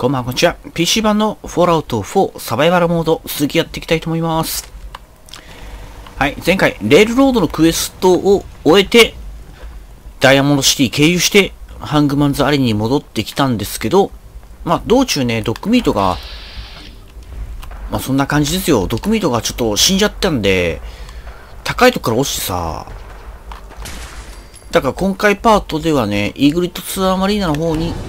こんばんは、こんにちは。PC 版のフォールアウト4サバイバルモード、続きやっていきたいと思います。はい、前回、レールロードのクエストを終えて、ダイヤモンドシティ経由して、ハングマンズアリに戻ってきたんですけど、まあ、道中ね、ドッグミートが、まあ、そんな感じですよ。ドッグミートがちょっと死んじゃったんで、高いとこから落ちてさ、だから今回パートではね、イーグリットツアーマリーナの方に、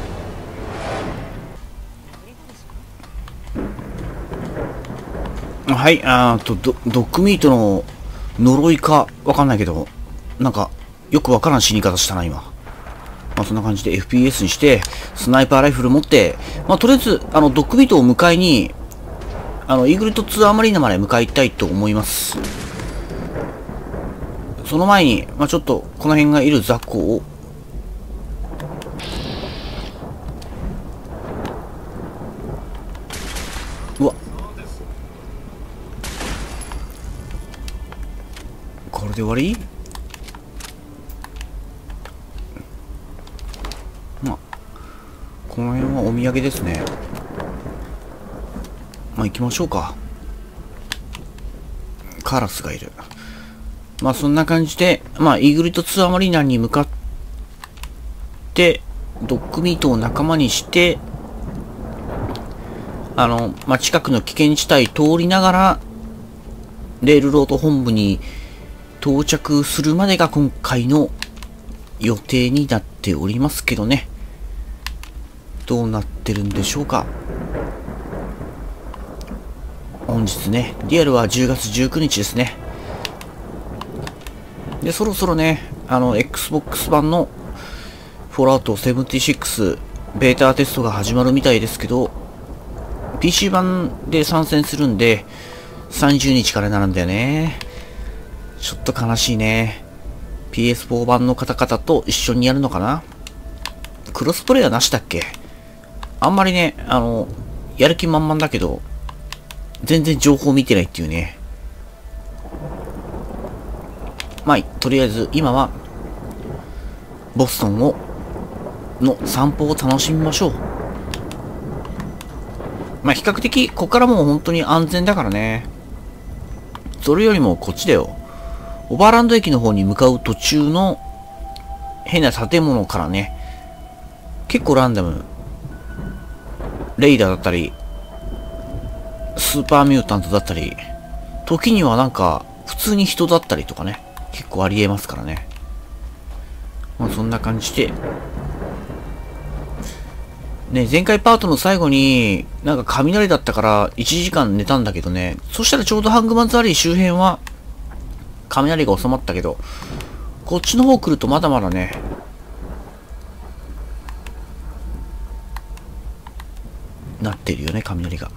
はい、ドッグミートの呪いかわかんないけど、なんか、よくわからん死に方したな、今。まあそんな感じで FPS にして、スナイパーライフル持って、まあとりあえず、ドッグミートを迎えに、イーグリットツアーマリーナまで向かいたいと思います。その前に、まあちょっと、この辺がいる雑魚を、うわ。これで終わり？まあ、この辺はお土産ですね。まあ行きましょうか。カラスがいる。まあそんな感じで、まあイーグリットツアーマリーナに向かって、ドッグミートを仲間にして、まあ近くの危険地帯通りながら、レールロード本部に到着するまでが今回の予定になっておりますけどね。どうなってるんでしょうか。本日ね、リアルは10月19日ですね。で、そろそろね、Xbox 版のフォールアウト76ベータテストが始まるみたいですけど、PC 版で参戦するんで、30日からなんだよね。ちょっと悲しいね。PS4 版の方々と一緒にやるのかな？クロスプレイはなしだっけ？あんまりね、やる気満々だけど、全然情報見てないっていうね。まあ、とりあえず今は、ボストンの散歩を楽しみましょう。まあ、比較的、ここからもう本当に安全だからね。それよりもこっちだよ。オーバーランド駅の方に向かう途中の変な建物からね、結構ランダム。レイダーだったり、スーパーミュータントだったり、時にはなんか、普通に人だったりとかね、結構ありえますからね。まあそんな感じで、ね、前回パートの最後に、なんか雷だったから1時間寝たんだけどね、そしたらちょうどハングマンズアリー周辺は、雷が収まったけど、こっちの方来るとまだまだね、なってるよね、雷が。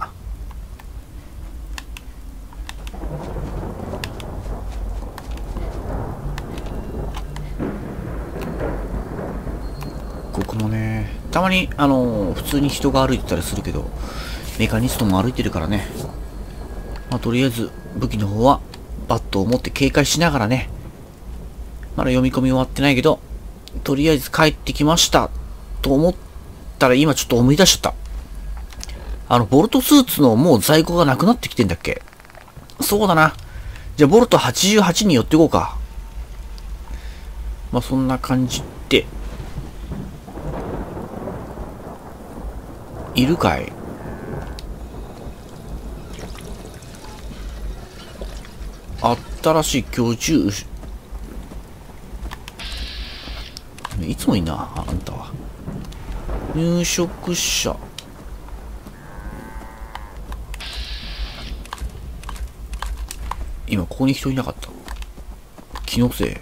ここもね、たまに、普通に人が歩いてたりするけど、メカニストも歩いてるからね。まあ、とりあえず、武器の方は、バットを持って警戒しながらね、まだ読み込み終わってないけど、とりあえず帰ってきました、と思ったら今ちょっと思い出しちゃった。ボルトスーツのもう在庫がなくなってきてんだっけ？そうだな。じゃあ、ボルト88に寄っていこうか。まあ、そんな感じで、いるかい？新しい居住、いつもいいな、あんたは。入植者。今ここに人いなかった。気のせい。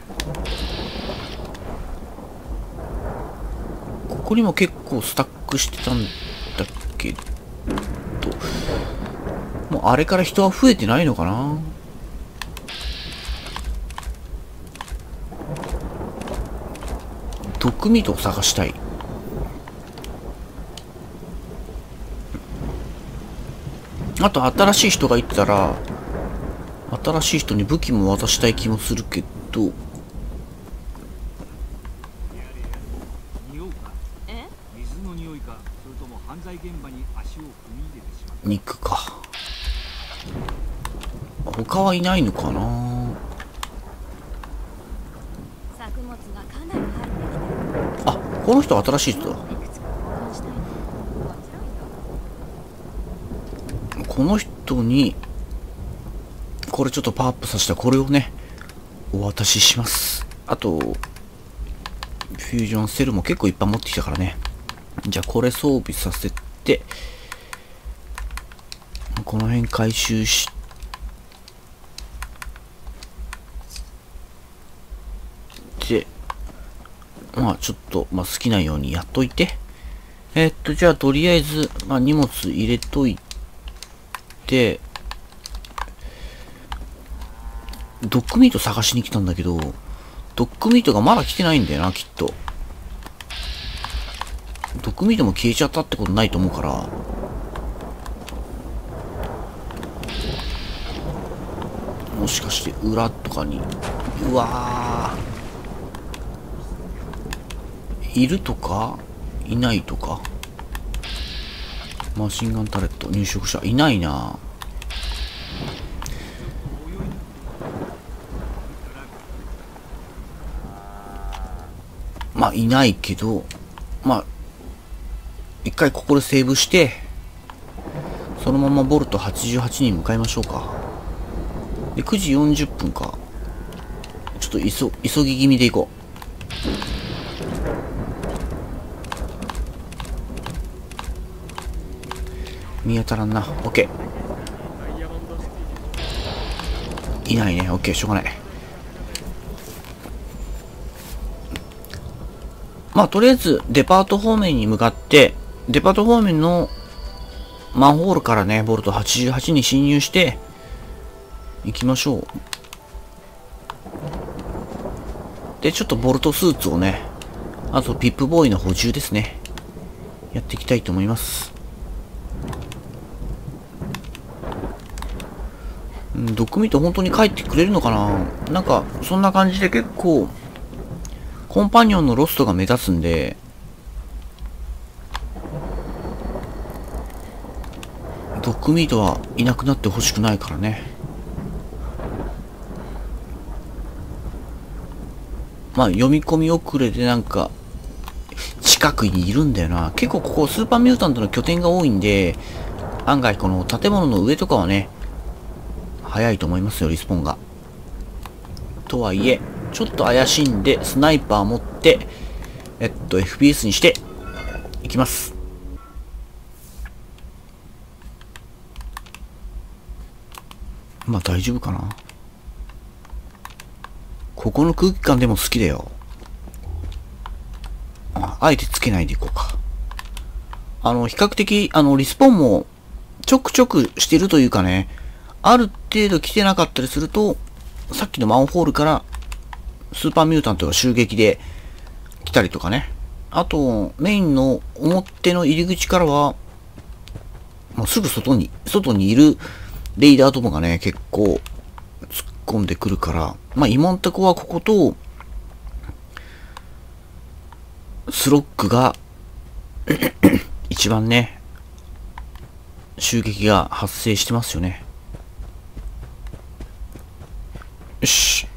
ここにも結構スタックしてたんだけど、もうあれから人は増えてないのかな？ドッグミートを探したい。あと新しい人がいたら、新しい人に武器も渡したい気もするけど、 水の匂いか、それとも犯罪現場肉か。他はいないのかな。あ、この人新しい人だ。この人にこれちょっとパワーアップさせたこれをねお渡しします。あとフュージョンセルも結構いっぱい持ってきたからね。じゃあこれ装備させてこの辺回収してまあちょっと、好きなようにやっといて。じゃあとりあえず、荷物入れといて、ドッグミート探しに来たんだけど、ドッグミートがまだ来てないんだよな、きっと。ドッグミートも消えちゃったってことないと思うから。もしかして裏とかに、うわー。いるとかいないとか。マシンガンタレット、入植者、いないな。いないけど、一回ここでセーブして、そのままボルト88に向かいましょうか。で、9時40分か。ちょっと急ぎ気味で行こう。見当たらんな。オッケー。いないね。オッケー、しょうがない。とりあえず、デパート方面に向かって、デパート方面のマンホールからね、ボルト88に侵入して、行きましょう。で、ちょっとボルトスーツをね、あとピップボーイの補充ですね。やっていきたいと思います。ドッグミート本当に帰ってくれるのかな。なんか、そんな感じで結構、コンパニオンのロストが目立つんで、ドッグミートはいなくなってほしくないからね。読み込み遅れでなんか、近くにいるんだよな。結構ここスーパーミュータントの拠点が多いんで、案外この建物の上とかはね、早いと思いますよ、リスポンが。とはいえ、ちょっと怪しいんで、スナイパー持って、FPS にして、いきます。大丈夫かな。ここの空気感でも好きだよ。あえてつけないでいこうか。比較的、リスポンも、ちょくちょくしてるというかね、ある程度来てなかったりすると、さっきのマンホールから、スーパーミュータントが襲撃で来たりとかね。あと、メインの表の入り口からは、もうすぐ外にいるレイダーどもがね、結構突っ込んでくるから、今んとこはここと、スロッグが、一番ね、襲撃が発生してますよね。よし。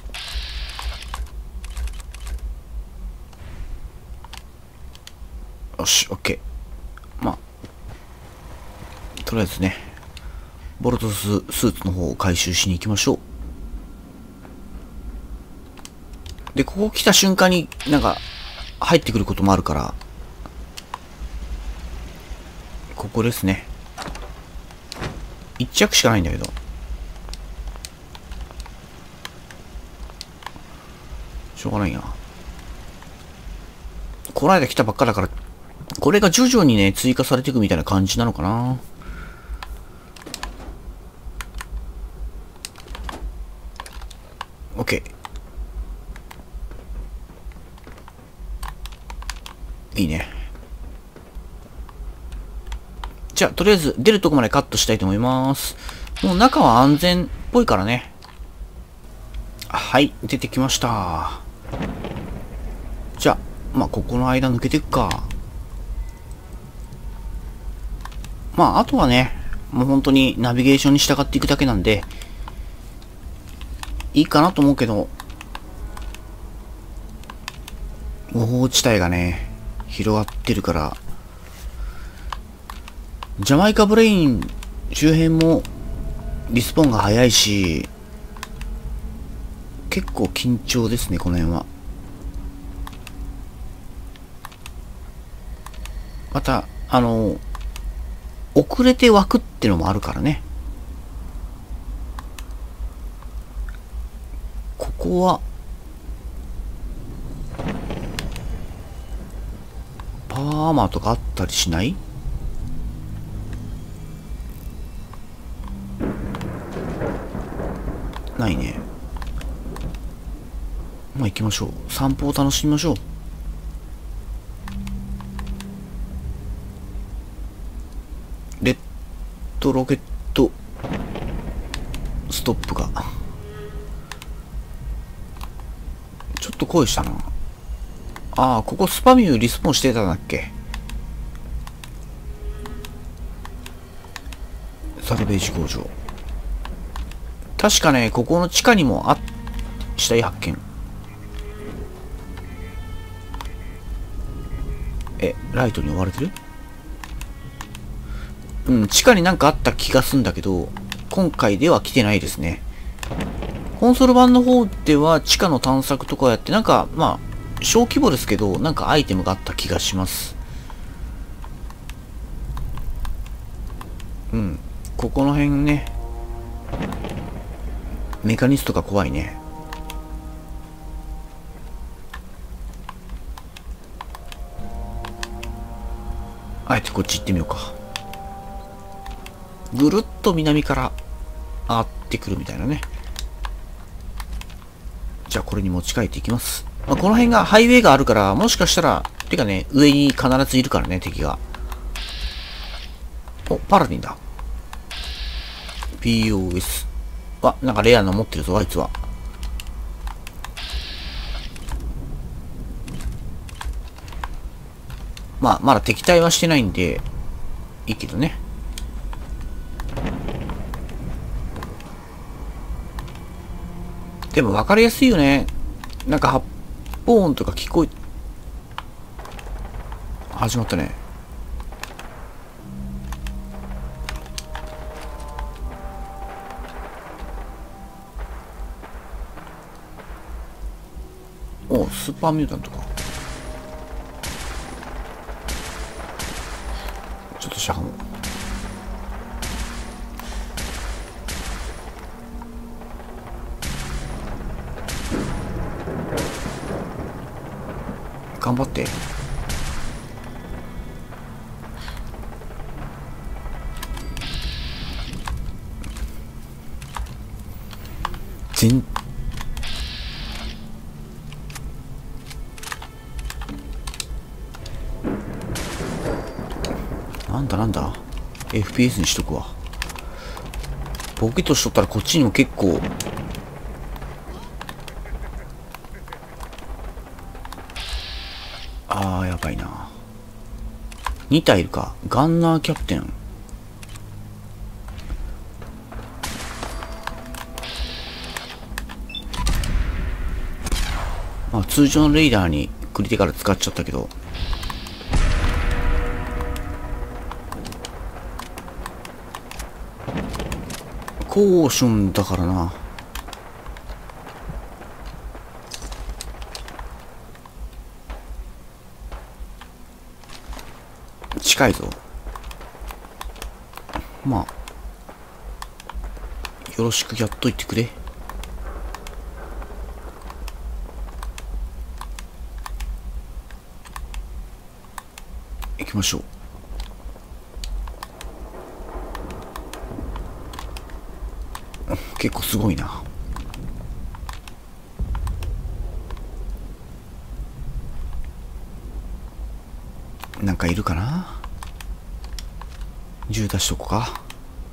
よし、オッケー。とりあえずね、ボルトスーツの方を回収しに行きましょう。で、ここ来た瞬間になんか入ってくることもあるから、ここですね。一着しかないんだけど。しょうがないな。この間来たばっかだから、これが徐々にね、追加されていくみたいな感じなのかな。OK。いいね。じゃあ、とりあえず出るとこまでカットしたいと思います。もう中は安全っぽいからね。はい、出てきました。じゃあ、ここの間抜けていくか。 まあ、あとはね、もう本当にナビゲーションに従っていくだけなんで、いいかなと思うけど、無法地帯がね、広がってるから、ジャマイカブレイン周辺もリスポーンが早いし、結構緊張ですね、この辺は。また、遅れて湧くってのもあるからね。ここは、パーマとかあったりしない？ないね。まあ行きましょう。散歩を楽しみましょう。レッドロケットストップがちょっと声したな。ああ、ここスパミューリスポーンしてたんだっけ。サルベージ工場。確かね、ここの地下にも死体発見。ライトに追われてる？うん、地下になんかあった気がすんだけど、今回では来てないですね。コンソール版の方では地下の探索とかやって、なんか、まあ、小規模ですけど、なんかアイテムがあった気がします。うん。ここの辺ね。メカニストが怖いね。あえてこっち行ってみようか。ぐるっと南から上がってくるみたいなね。じゃあこれに持ち帰っていきます。まあ、この辺がハイウェイがあるから、もしかしたら、てかね、上に必ずいるからね、敵が。お、パラディンだ。POS。あ、なんかレアな持ってるぞ、あいつは。まあ、まだ敵対はしてないんで、いいけどね。でも分かりやすいよね。なんか発砲音とか聞こえ、始まったね。お、スーパーミュータントか。ちょっとしゃがもう。頑張って。なんだ FPS にしとくわ。ポケットしとったらこっちにも結構やばいな。2体いるか。ガンナーキャプテン。まあ通常のレイダーにクリティカル使っちゃったけど、コーションだからな。近いぞ。まあよろしくやっといてくれ。行きましょう。結構すごいな。なんかいるかな。銃出しとこうか。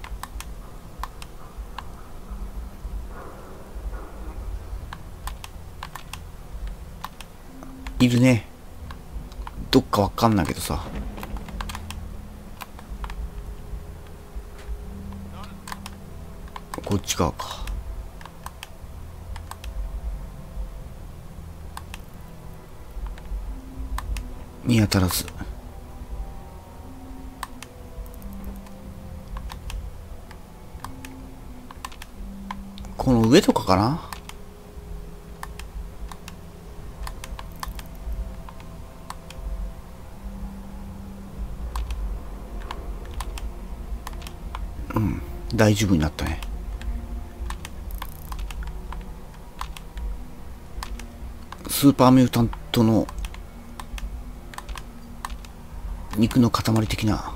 いるね。どっかわかんないけどさ。 こっち側か。見当たらず。この上とかかな。うん、大丈夫になったね。スーパーミュータントの肉の塊的な。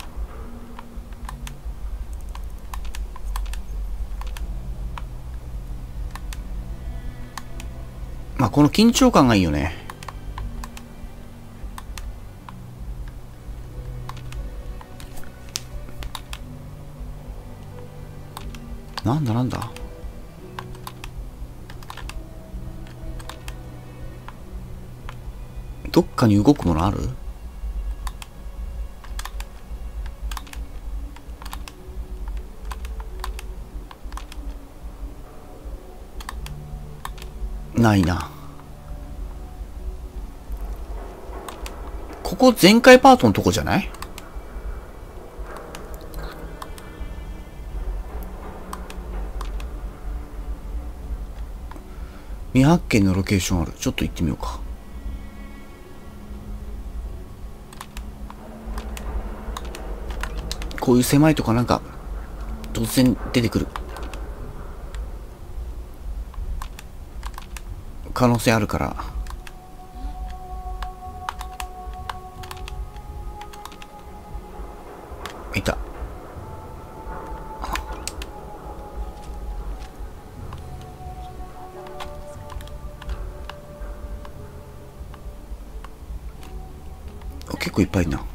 まあこの緊張感がいいよね。なんだなんだ。どっかに動くものある？ないな。ここ前回パートのとこじゃない？未発見のロケーションある。ちょっと行ってみようか。こういう狭いとかなんか突然出てくる可能性あるから。いた。結構いっぱいいるな。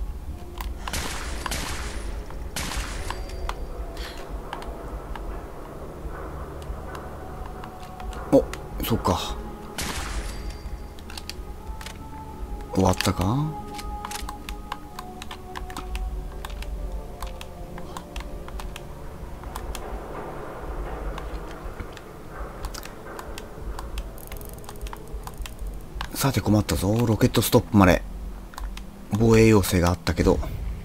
お、そっか。終わったか。さて困ったぞ。ロケットストップまで防衛要請があったけど。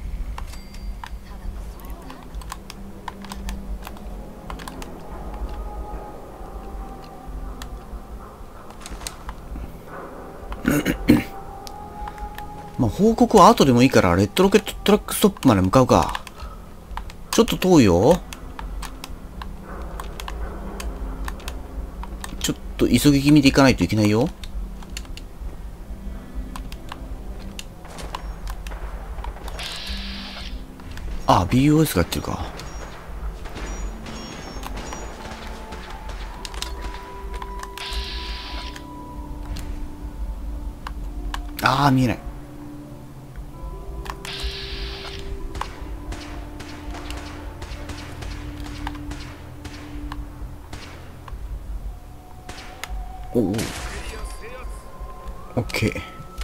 まあ報告は後でもいいからレッドロケットトラックストップまで向かうか。ちょっと遠いよ。ちょっと急ぎ気味で行かないといけないよ。あ、BOS がやってるか。ああ、見えない。おお。オッケー。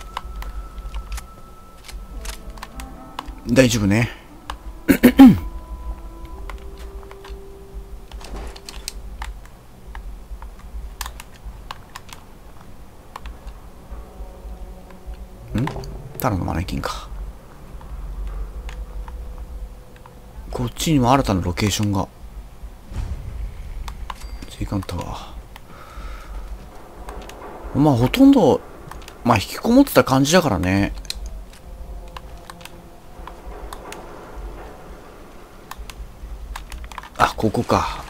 大丈夫ね。ただのマネキンか。こっちにも新たなロケーションが。追加タワー。まあほとんど、まあ引きこもってた感じだからね。あ、ここか。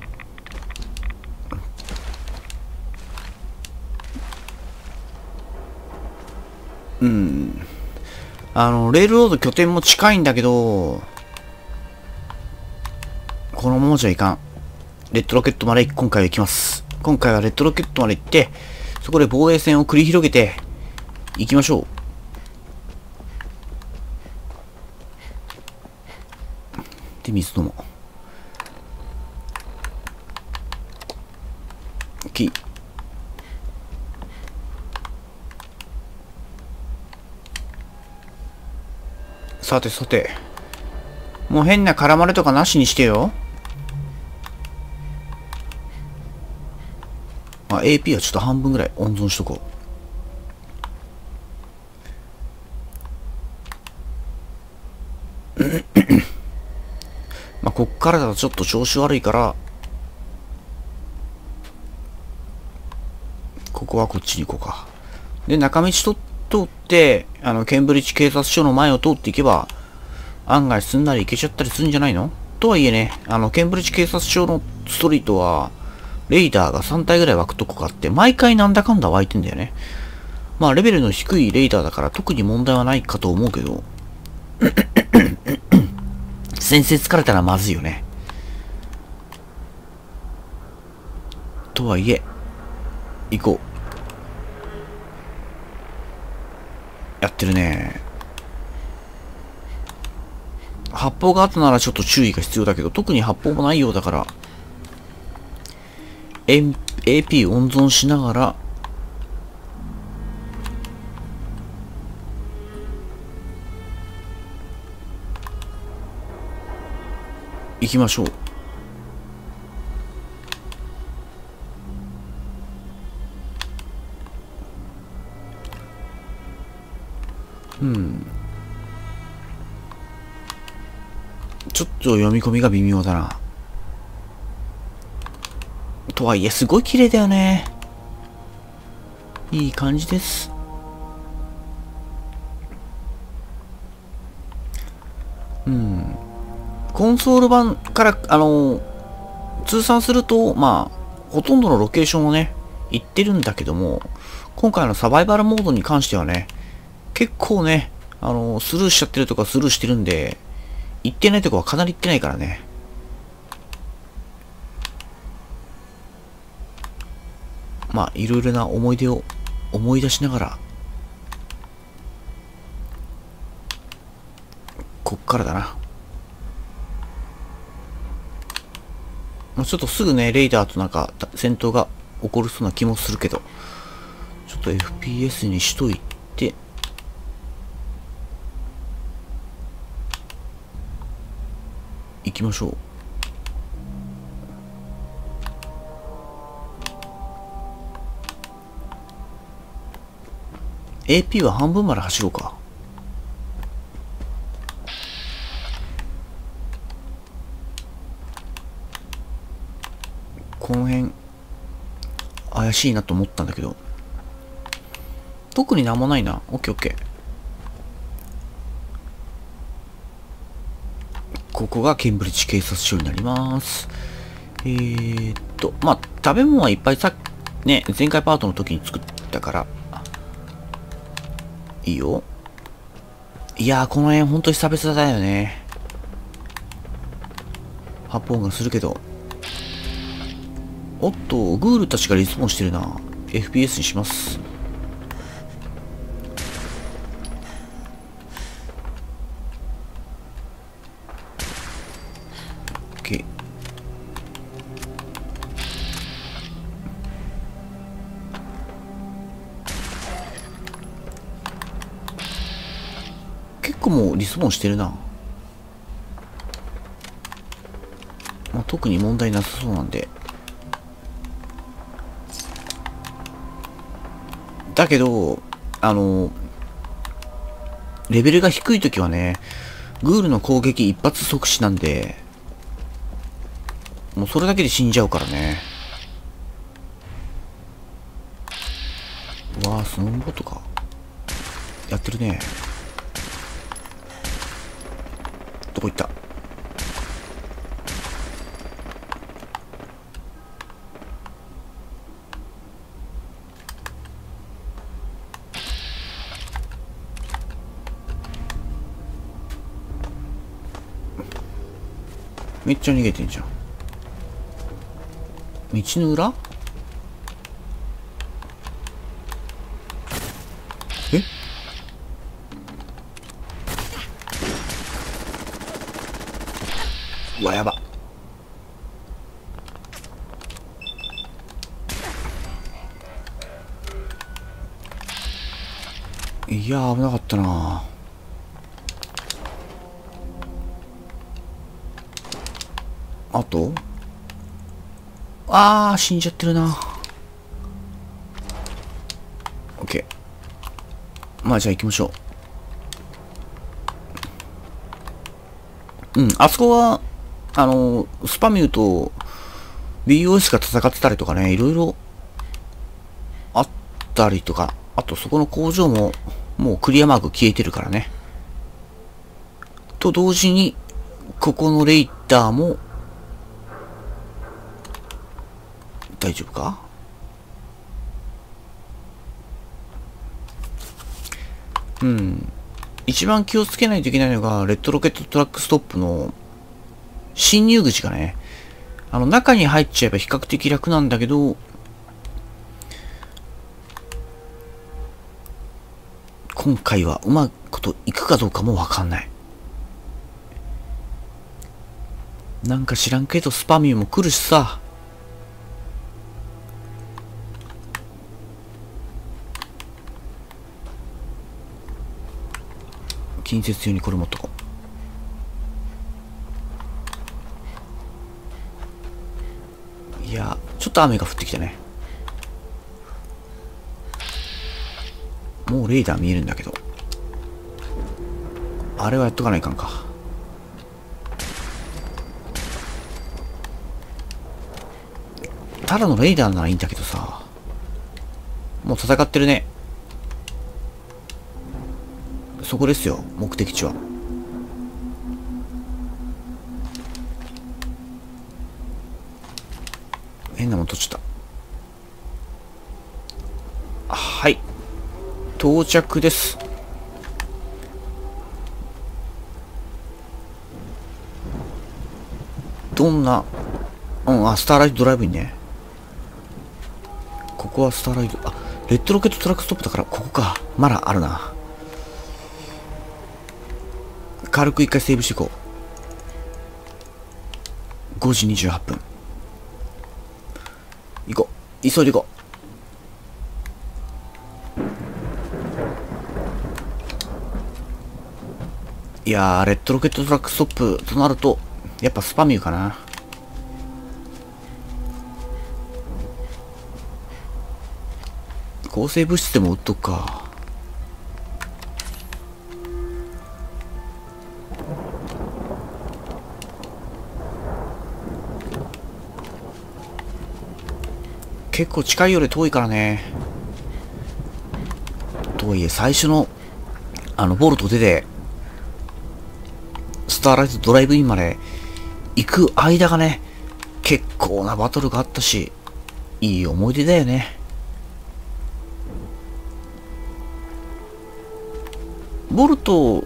うん。レールロード拠点も近いんだけど、このままじゃいかん。レッドロケットまで今回は行きます。今回はレッドロケットまで行って、そこで防衛戦を繰り広げて、行きましょう。で、水飲もう。さてさて。もう変な絡まれとかなしにしてよ。 AP はちょっと半分ぐらい温存しとこう。まあ、こっからだとちょっと調子悪いから、ここはこっちに行こうか。で、中道通って、ケンブリッジ警察署の前を通っていけば、案外すんなり行けちゃったりするんじゃないの？とはいえね、ケンブリッジ警察署のストリートは、レイダーが3体ぐらい湧くとこがあって、毎回なんだかんだ湧いてんだよね。まあ、レベルの低いレイダーだから特に問題はないかと思うけど、先生疲れたらまずいよね。とはいえ、行こう。やってるね。発砲があったならちょっと注意が必要だけど、特に発砲もないようだから、AP 温存しながら、行きましょう。ちょっと読み込みが微妙だな。とはいえ、すごい綺麗だよね。いい感じです。コンソール版から、通算すると、まあ、ほとんどのロケーションをね、行ってるんだけども、今回のサバイバルモードに関してはね、結構ね、スルーしちゃってるとかスルーしてるんで、行ってないとこはかなり行ってないからね。まあ、いろいろな思い出を思い出しながら、こっからだな。まあ、ちょっとすぐね、レイダーとなんか戦闘が起こるそうな気もするけど、ちょっと FPS にしといて、行きましょう。AP は半分まで走ろうか。この辺怪しいなと思ったんだけど、特になんもないな。オッケーオッケー。ここがケンブリッジ警察署になります。まあ、食べ物はいっぱいね、前回パートの時に作ったから、いいよ。いやー、この辺ほんと久々だよね。発砲音がするけど。おっと、グールたちがリスポンしてるな。FPS にします。OK。結構もうリスポンしてるな。まあ、特に問題なさそうなんで。だけど、レベルが低いときはね、グールの攻撃一発即死なんで、もうそれだけで死んじゃうからね。うわぁ、スノーボートか。やってるね。どこ行った？めっちゃ逃げてんじゃん。道の裏？え？うわ、やば。いやー、危なかったな。あと死んじゃってるな。 まあじゃあ行きましょう。うん、あそこは、スパミューと BOS が戦ってたりとかね、いろいろあったりとか、あとそこの工場ももうクリアマーク消えてるからね。と同時に、ここのレイダーも、大丈夫か？うん。一番気をつけないといけないのが、レッドロケットトラックストップの侵入口がね、中に入っちゃえば比較的楽なんだけど、今回はうまいこといくかどうかもわかんない。なんか知らんけどスパミューも来るしさ。近接用にこれ持っとこう。いや、ちょっと雨が降ってきたね。もうレーダー見えるんだけど。あれはやっとかないかんか。ただのレーダーならいいんだけどさ。もう戦ってるね。そこですよ、目的地は。変なもん取っちゃった。はい。到着です。どんな、スターライトドライブにね。ここはスターライト、レッドロケットトラックストップだから、ここか。まだあるな。軽く一回セーブしていこう。5時28分。行こう。急いで行こう。いやー、レッドロケットトラックストップとなると、やっぱスパミューかな。抗生物質でも売っとくか。結構近いより遠いからね。とはいえ、最初の、ボルト出て、スターライトドライブインまで行く間がね、結構なバトルがあったし、いい思い出だよね。ボルト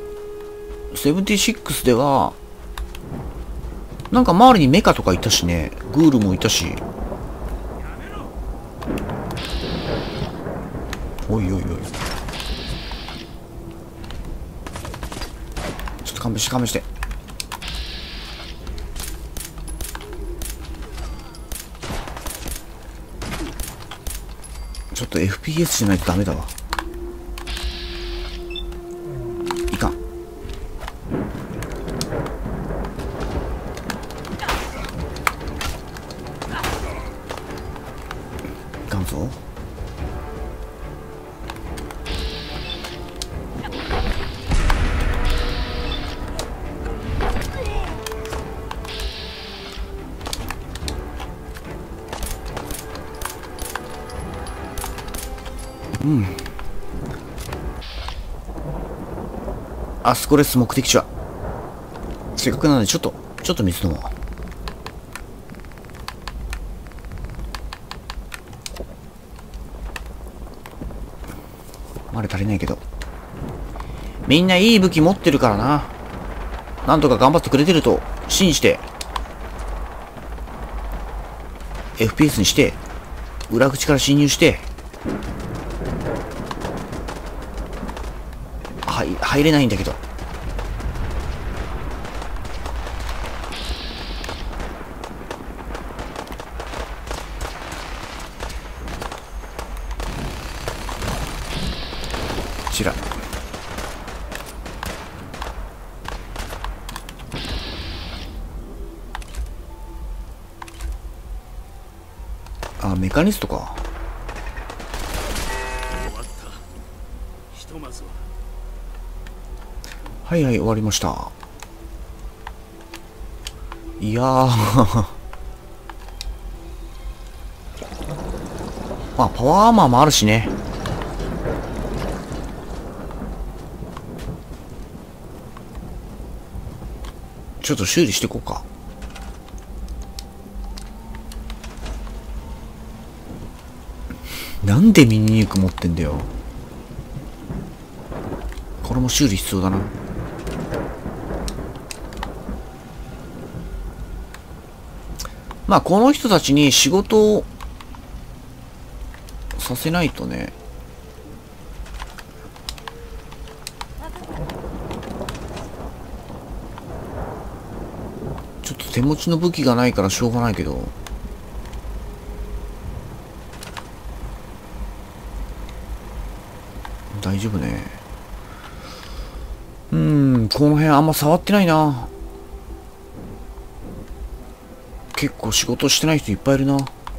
76では、なんか周りにメカとかいたしね、グールもいたし。おいおいおい。ちょっと勘弁して勘弁して。ちょっと FPS じゃないとダメだわ。いかん。いかんぞ。うん。あそこです、目的地は。せっかくなので、ちょっと水飲もう。まだ足りないけど。みんないい武器持ってるからな。なんとか頑張ってくれてると信じて、FPS にして、裏口から侵入して、入れないんだけど。ちら。メカニストか。 終わった。ひとはいはい、終わりました。いやー。まあ、パワーアーマーもあるしね。ちょっと修理していこうか。なんでミニニューク持ってんだよ。これも修理必要だな。まあこの人たちに仕事をさせないとね。ちょっと手持ちの武器がないからしょうがないけど。大丈夫ね。この辺あんま触ってないな。結構仕事してない人いっぱいいるな。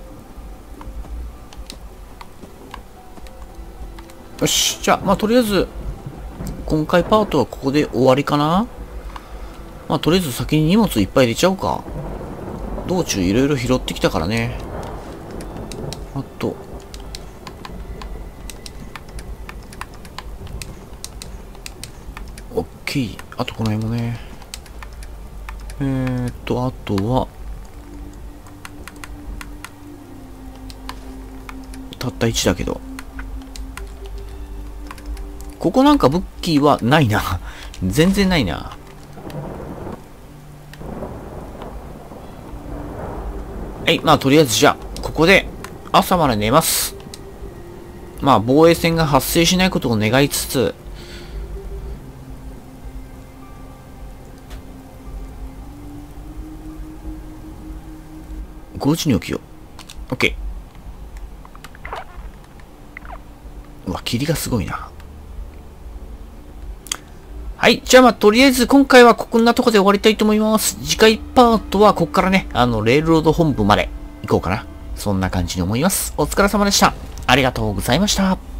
よし、じゃあ、まあとりあえず、今回パートはここで終わりかな。まあとりあえず先に荷物いっぱい入れちゃおうか。道中いろいろ拾ってきたからね。あと、オッケー。あとこの辺もね。あとは、たった1だけど。ここなんか武器はないな。全然ないな。はい、まあとりあえずじゃあ、ここで朝まで寝ます。まあ防衛戦が発生しないことを願いつつ、5時に起きよう。OK。うわ、霧がすごいな。はい。じゃあまあ、とりあえず今回はこんなとこで終わりたいと思います。次回パートはここからね、レールロード本部まで行こうかな。そんな感じに思います。お疲れ様でした。ありがとうございました。